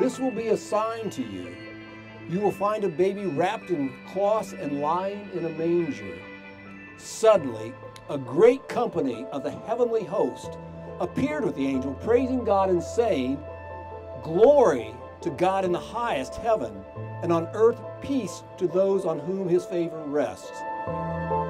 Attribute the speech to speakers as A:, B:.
A: This will be a sign to you. You will find a baby wrapped in cloths and lying in a manger." Suddenly, a great company of the heavenly host appeared with the angel, praising God and saying, "Glory to God in the highest heaven, and on earth peace to those on whom his favor rests."